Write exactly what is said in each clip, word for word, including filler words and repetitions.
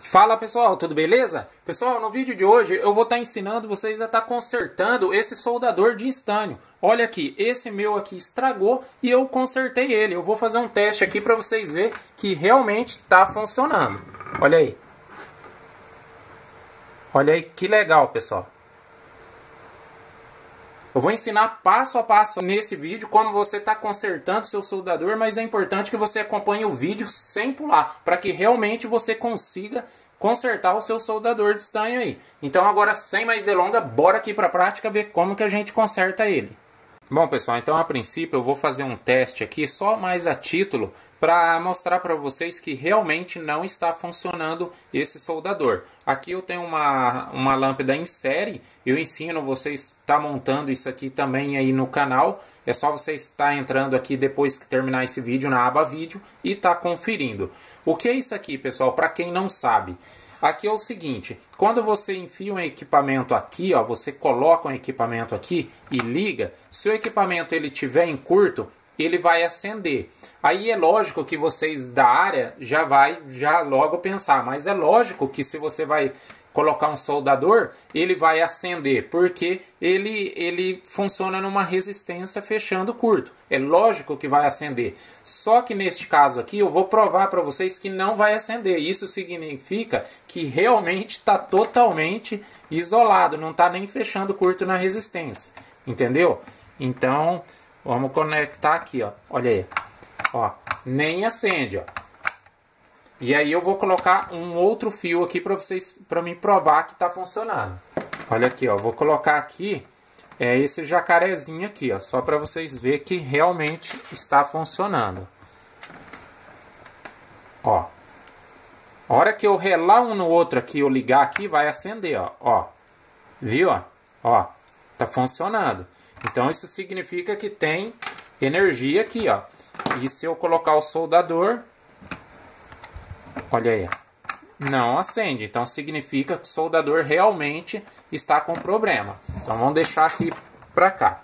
Fala pessoal, tudo beleza? Pessoal, no vídeo de hoje eu vou estar ensinando vocês a estar consertando esse soldador de estânio. Olha aqui, esse meu aqui estragou e eu consertei ele. Eu vou fazer um teste aqui para vocês verem que realmente está funcionando. Olha aí. Olha aí que legal, pessoal. Eu vou ensinar passo a passo nesse vídeo como você está consertando seu soldador, mas é importante que você acompanhe o vídeo sem pular, para que realmente você consiga consertar o seu soldador de estanho aí. Então agora, sem mais delongas, bora aqui para a prática ver como que a gente conserta ele. Bom pessoal, então a princípio eu vou fazer um teste aqui só mais a título para mostrar para vocês que realmente não está funcionando esse soldador. Aqui eu tenho uma, uma lâmpada em série, eu ensino vocês a estar montando isso aqui também aí no canal. É só você estar entrando aqui depois que terminar esse vídeo na aba vídeo e estar conferindo. O que é isso aqui pessoal, para quem não sabe? Aqui é o seguinte, quando você enfia um equipamento aqui, ó, você coloca um equipamento aqui e liga, se o equipamento ele tiver em curto, ele vai acender. Aí é lógico que vocês da área já vai já logo pensar, mas é lógico que se você vai colocar um soldador, ele vai acender, porque ele, ele funciona numa resistência fechando curto. É lógico que vai acender. Só que neste caso aqui, eu vou provar para vocês que não vai acender. Isso significa que realmente está totalmente isolado, não está nem fechando curto na resistência. Entendeu? Então, vamos conectar aqui, ó. Olha aí. Ó, nem acende, ó. E aí eu vou colocar um outro fio aqui para vocês, para me provar que está funcionando. Olha aqui, ó, vou colocar aqui é esse jacarezinho aqui, ó, só para vocês verem que realmente está funcionando. Ó, a hora que eu relar um no outro aqui, eu ligar aqui, vai acender, ó, ó, viu, ó, ó, tá funcionando. Então isso significa que tem energia aqui, ó. E se eu colocar o soldador, olha aí, não acende. Então significa que o soldador realmente está com problema. Então vamos deixar aqui para cá.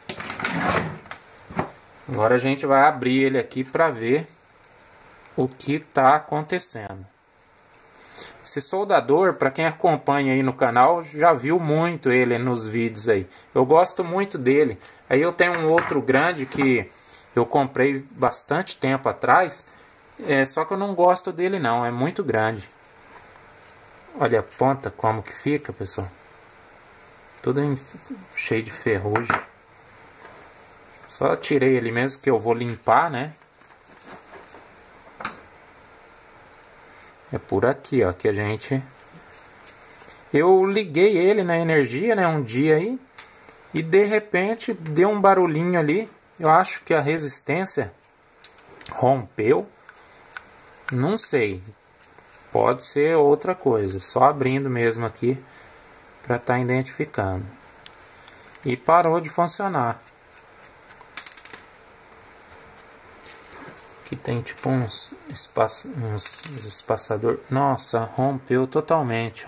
Agora a gente vai abrir ele aqui para ver o que está acontecendo. Esse soldador, para quem acompanha aí no canal, já viu muito ele nos vídeos aí. Eu gosto muito dele. Aí eu tenho um outro grande que eu comprei bastante tempo atrás. É, só que eu não gosto dele não, é muito grande. Olha a ponta como que fica, pessoal. Tudo em, cheio de ferrugem. Só tirei ele mesmo que eu vou limpar, né? É por aqui, ó, que a gente... Eu liguei ele na energia, né, um dia aí. E de repente deu um barulhinho ali. Eu acho que a resistência rompeu. Não sei, pode ser outra coisa, só abrindo mesmo aqui para estar identificando. E parou de funcionar. Aqui tem tipo uns, espaço, uns espaçador. Nossa, rompeu totalmente.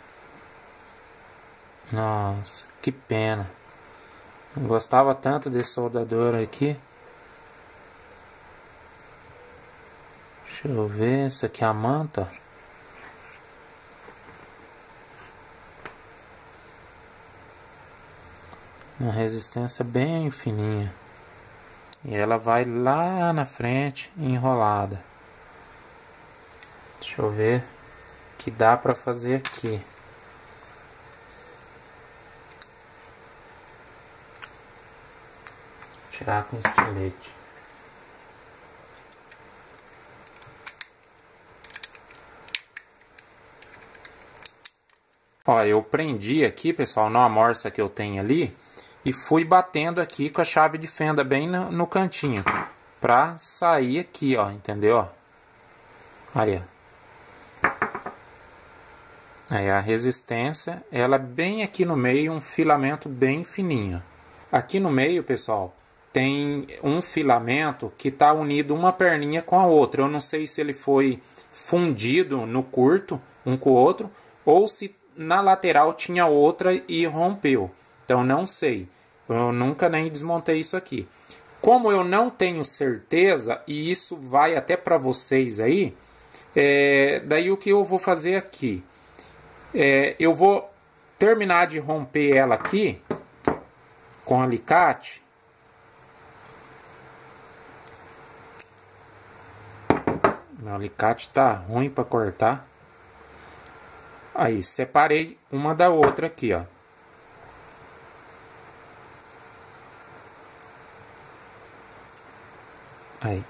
Nossa, que pena. Não gostava tanto desse soldador aqui. Deixa eu ver, essa aqui é a manta. Uma resistência bem fininha. E ela vai lá na frente enrolada. Deixa eu ver o que dá para fazer aqui. Tirar com estilete. Ó, eu prendi aqui, pessoal, na amorça que eu tenho ali e fui batendo aqui com a chave de fenda bem no, no cantinho pra sair aqui, ó, entendeu? Aí, ó. Aí a resistência, ela é bem aqui no meio, um filamento bem fininho. Aqui no meio, pessoal, tem um filamento que tá unido uma perninha com a outra. Eu não sei se ele foi fundido no curto, um com o outro, ou se na lateral tinha outra e rompeu. Então não sei. Eu nunca nem desmontei isso aqui. Como eu não tenho certeza, e isso vai até para vocês aí, É, daí o que eu vou fazer aqui? É, eu vou terminar de romper ela aqui com alicate. Meu alicate tá ruim para cortar. Aí, separei uma da outra aqui, ó. Aí.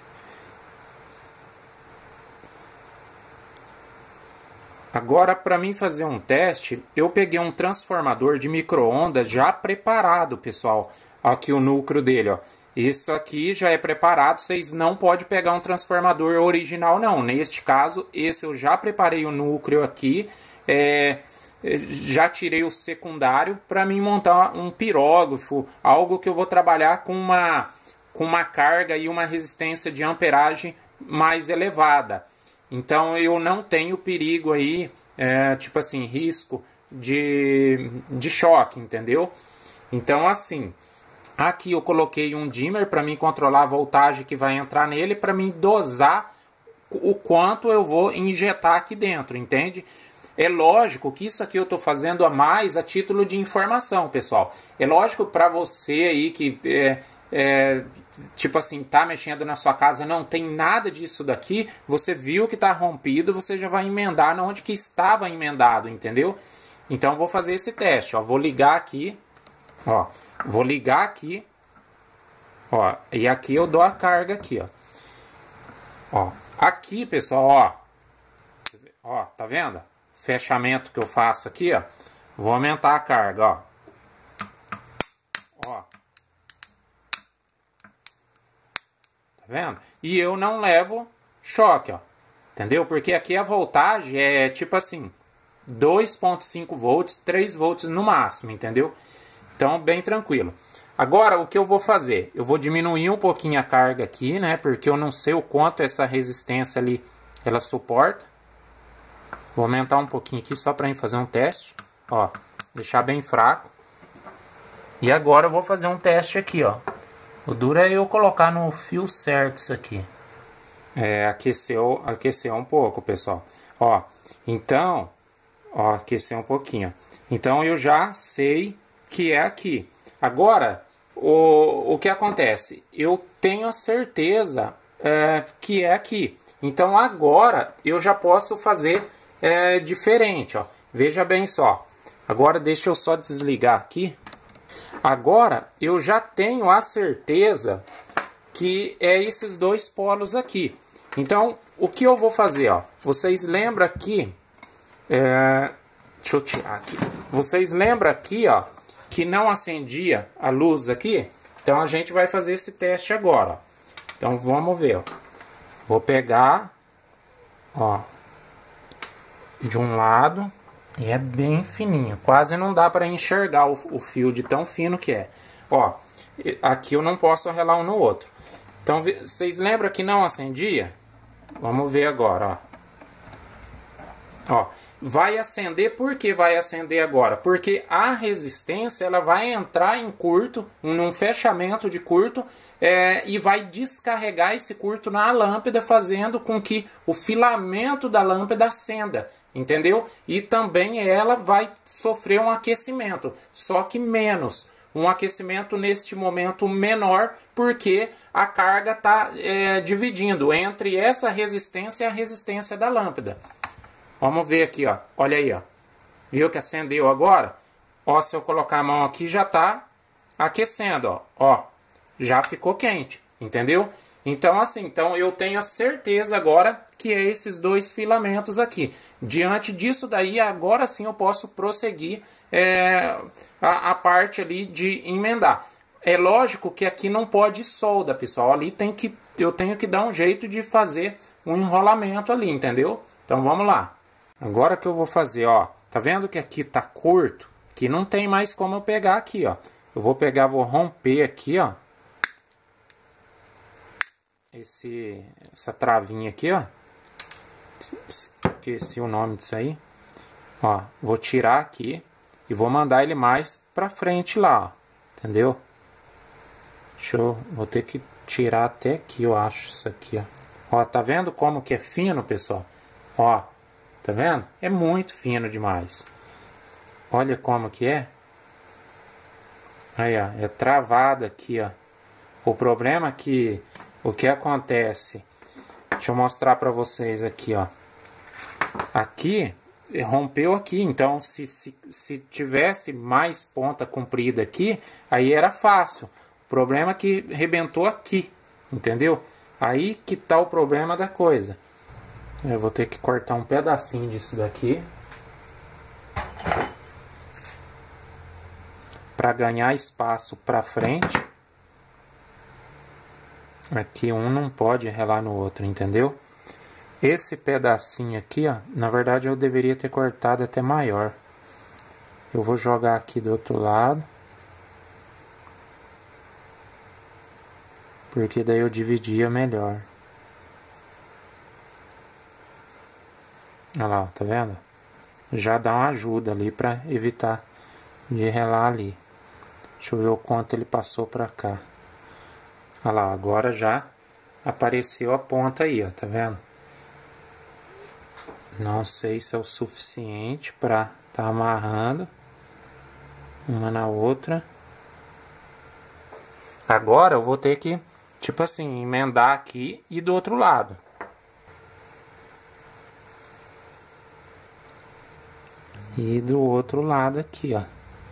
Agora, para mim fazer um teste, eu peguei um transformador de micro-ondas já preparado, pessoal. Aqui o núcleo dele, ó. Isso aqui já é preparado, vocês não podem pegar um transformador original, não. Neste caso, esse eu já preparei o núcleo aqui, é, já tirei o secundário para mim montar um pirógrafo, algo que eu vou trabalhar com uma, com uma carga e uma resistência de amperagem mais elevada. Então eu não tenho perigo aí, é, tipo assim, risco de, de choque, entendeu? Então assim, aqui eu coloquei um dimmer para mim controlar a voltagem que vai entrar nele, para mim dosar o quanto eu vou injetar aqui dentro, entende? É lógico que isso aqui eu estou fazendo a mais a título de informação, pessoal. É lógico para você aí que... É, é, tipo assim, tá mexendo na sua casa, não tem nada disso daqui, você viu que tá rompido, você já vai emendar onde que estava emendado, entendeu? Então eu vou fazer esse teste, ó, vou ligar aqui, ó, vou ligar aqui, ó, e aqui eu dou a carga aqui, ó, ó, aqui pessoal, ó, ó, tá vendo? Fechamento que eu faço aqui, ó, vou aumentar a carga, ó, ó. Tá vendo? E eu não levo choque, ó. Entendeu? Porque aqui a voltagem é tipo assim, dois ponto cinco volts, três volts no máximo, entendeu? Então, bem tranquilo. Agora, o que eu vou fazer? Eu vou diminuir um pouquinho a carga aqui, né? Porque eu não sei o quanto essa resistência ali, ela suporta. Vou aumentar um pouquinho aqui só para fazer um teste. Ó, deixar bem fraco. E agora eu vou fazer um teste aqui, ó. O duro é eu colocar no fio certo isso aqui. É, aqueceu, aqueceu um pouco, pessoal. Ó, então, ó, aqueceu um pouquinho. Então eu já sei que é aqui. Agora, o, o que acontece? Eu tenho a certeza é, que é aqui. Então agora eu já posso fazer é, diferente, ó. Veja bem só. Agora deixa eu só desligar aqui. Agora eu já tenho a certeza que é esses dois polos aqui. Então o que eu vou fazer, ó? Vocês lembram aqui, é, deixa eu tirar aqui. Vocês lembram aqui, ó, que não acendia a luz aqui? Então a gente vai fazer esse teste agora, ó. Então vamos ver, ó. Vou pegar, ó, de um lado. E é bem fininho, quase não dá para enxergar o, o fio de tão fino que é. Ó, aqui eu não posso relar um no outro. Então, vocês lembram que não acendia? Vamos ver agora, ó. Ó, vai acender, por que vai acender agora? Porque a resistência, ela vai entrar em curto, num fechamento de curto, é, e vai descarregar esse curto na lâmpada, fazendo com que o filamento da lâmpada acenda. Entendeu? E também ela vai sofrer um aquecimento, só que menos. Um aquecimento neste momento menor, porque a carga está é, dividindo entre essa resistência e a resistência da lâmpada. Vamos ver aqui, ó. Olha aí, ó. Viu que acendeu agora? Ó, se eu colocar a mão aqui, já está aquecendo, ó. Ó, já ficou quente, entendeu? Então, assim, então eu tenho a certeza agora que é esses dois filamentos aqui. Diante disso daí, agora sim eu posso prosseguir é, a, a parte ali de emendar. É lógico que aqui não pode solda, pessoal. Ali tem que, eu tenho que dar um jeito de fazer um enrolamento ali, entendeu? Então vamos lá. Agora que eu vou fazer, ó. Tá vendo que aqui tá curto? Que não tem mais como eu pegar aqui, ó. Eu vou pegar, vou romper aqui, ó. Esse, essa travinha aqui, ó. Esqueci o nome disso aí. Ó, vou tirar aqui e vou mandar ele mais pra frente lá, ó. Entendeu? Deixa eu, vou ter que tirar até aqui, eu acho, isso aqui, ó. Ó, tá vendo como que é fino, pessoal? Ó, tá vendo? É muito fino demais. Olha como que é. Aí, ó, é travado aqui, ó. O problema é que o que acontece, deixa eu mostrar para vocês aqui, ó. Aqui rompeu aqui, então se, se, se tivesse mais ponta comprida aqui, aí era fácil. O problema é que rebentou aqui, entendeu? Aí que tá o problema da coisa. Eu vou ter que cortar um pedacinho disso daqui para ganhar espaço para frente. Aqui um não pode relar no outro, entendeu? Esse pedacinho aqui, ó, na verdade eu deveria ter cortado até maior. Eu vou jogar aqui do outro lado. Porque daí eu dividia melhor. Olha lá, tá vendo? Já dá uma ajuda ali para evitar de relar ali. Deixa eu ver o quanto ele passou para cá. Olha lá, agora já apareceu a ponta aí, ó, tá vendo? Não sei se é o suficiente para tá amarrando uma na outra. Agora eu vou ter que, tipo assim, emendar aqui e do outro lado. E do outro lado aqui, ó.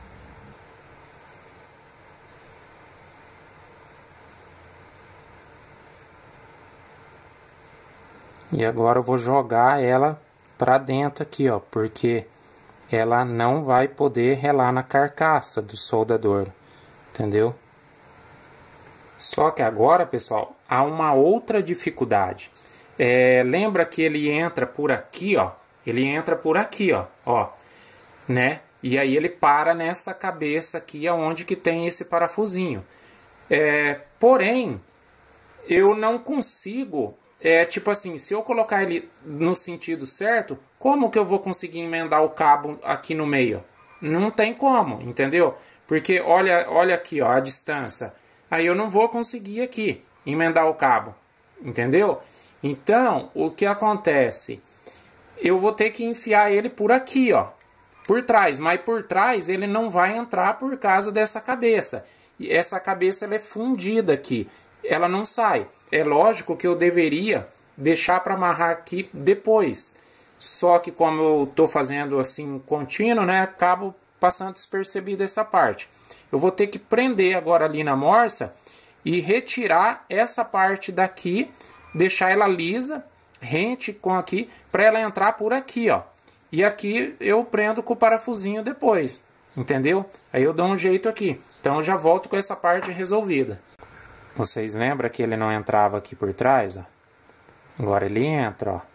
E agora eu vou jogar ela pra dentro aqui, ó, porque ela não vai poder relar na carcaça do soldador, entendeu? Só que agora, pessoal, há uma outra dificuldade. É, lembra que ele entra por aqui, ó? Ele entra por aqui, ó, ó, né? E aí ele para nessa cabeça aqui, aonde que tem esse parafusinho. É, porém, eu não consigo... É tipo assim, se eu colocar ele no sentido certo, como que eu vou conseguir emendar o cabo aqui no meio? Não tem como, entendeu? Porque olha, olha aqui, ó, a distância. Aí eu não vou conseguir aqui emendar o cabo, entendeu? Então, o que acontece? Eu vou ter que enfiar ele por aqui, ó, por trás. Mas por trás ele não vai entrar por causa dessa cabeça. E essa cabeça ela é fundida aqui, ela não sai. É lógico que eu deveria deixar para amarrar aqui depois. Só que como eu estou fazendo assim contínuo, né, acabo passando despercebido essa parte. Eu vou ter que prender agora ali na morsa e retirar essa parte daqui, deixar ela lisa, rente com aqui, para ela entrar por aqui, ó. E aqui eu prendo com o parafusinho depois, entendeu? Aí eu dou um jeito aqui. Então eu já volto com essa parte resolvida. Vocês lembram que ele não entrava aqui por trás, ó? Agora ele entra, ó.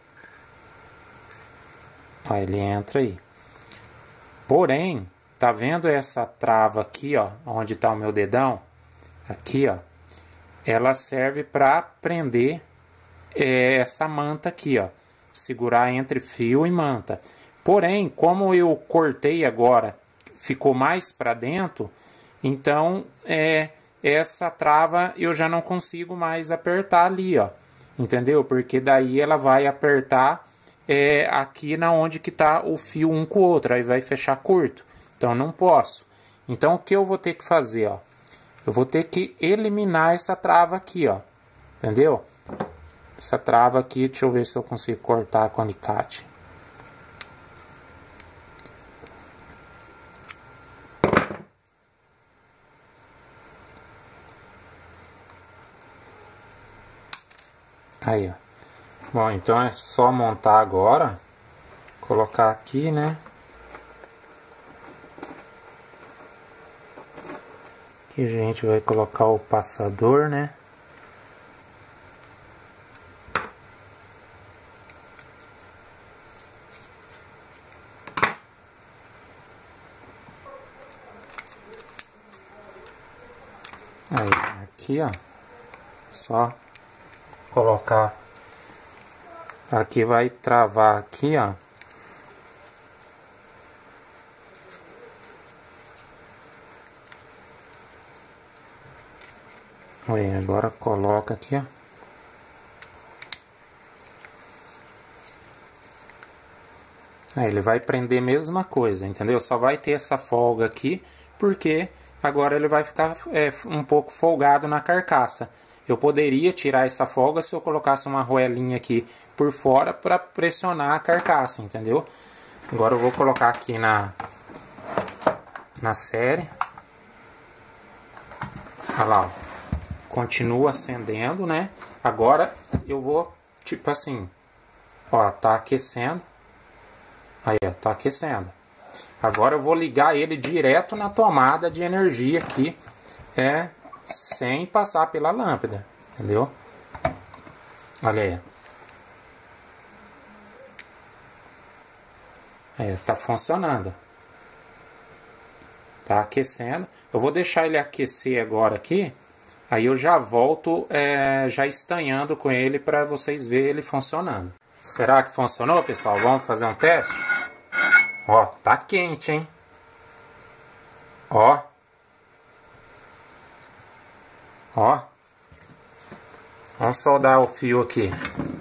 Ó, ele entra aí. Porém, tá vendo essa trava aqui, ó, onde tá o meu dedão? Aqui, ó. Ela serve para prender é, essa manta aqui, ó. Segurar entre fio e manta. Porém, como eu cortei agora, ficou mais para dentro, então é... essa trava eu já não consigo mais apertar ali, ó, entendeu? Porque daí ela vai apertar é, aqui na onde que tá o fio um com o outro, aí vai fechar curto, então não posso. Então o que eu vou ter que fazer, ó? Eu vou ter que eliminar essa trava aqui, ó, entendeu? Essa trava aqui, deixa eu ver se eu consigo cortar com alicate. Aí, ó. Bom, então é só montar agora. Colocar aqui, né? Aqui a gente vai colocar o passador, né? Aí, aqui, ó. Só colocar aqui, vai travar aqui, ó. Aí, agora coloca aqui, ó. Aí ele vai prender a mesma coisa, entendeu? Só vai ter essa folga aqui, porque agora ele vai ficar é, um pouco folgado na carcaça. Eu poderia tirar essa folga se eu colocasse uma arruelinha aqui por fora para pressionar a carcaça, entendeu? Agora eu vou colocar aqui na, na série. Olha lá, ó. Continua acendendo, né? Agora eu vou, tipo assim, ó, tá aquecendo. Aí, ó, tá aquecendo. Agora eu vou ligar ele direto na tomada de energia aqui, é, sem passar pela lâmpada, entendeu? Olha aí. Aí, tá funcionando. Tá aquecendo. Eu vou deixar ele aquecer agora aqui. Aí eu já volto é, já estanhando com ele para vocês verem ele funcionando. Será que funcionou, pessoal? Vamos fazer um teste? Ó, tá quente, hein? Ó. Ó. Vamos soldar o fio aqui.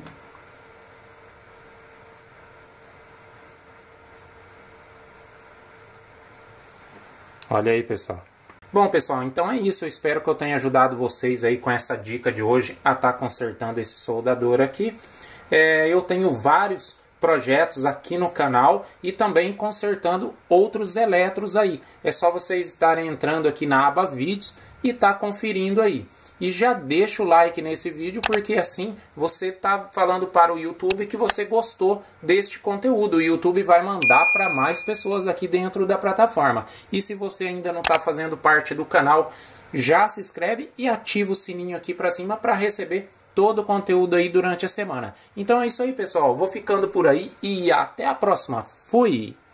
Olha aí, pessoal. Bom, pessoal, então é isso. Eu espero que eu tenha ajudado vocês aí com essa dica de hoje a estar consertando esse soldador aqui. É, eu tenho vários projetos aqui no canal e também consertando outros eletros aí. É só vocês estarem entrando aqui na aba vídeos e tá conferindo aí. E já deixa o like nesse vídeo, porque assim você tá falando para o YouTube que você gostou deste conteúdo. O YouTube vai mandar para mais pessoas aqui dentro da plataforma. E se você ainda não está fazendo parte do canal, já se inscreve e ativa o sininho aqui para cima para receber todo o conteúdo aí durante a semana. Então é isso aí, pessoal. Vou ficando por aí e até a próxima. Fui!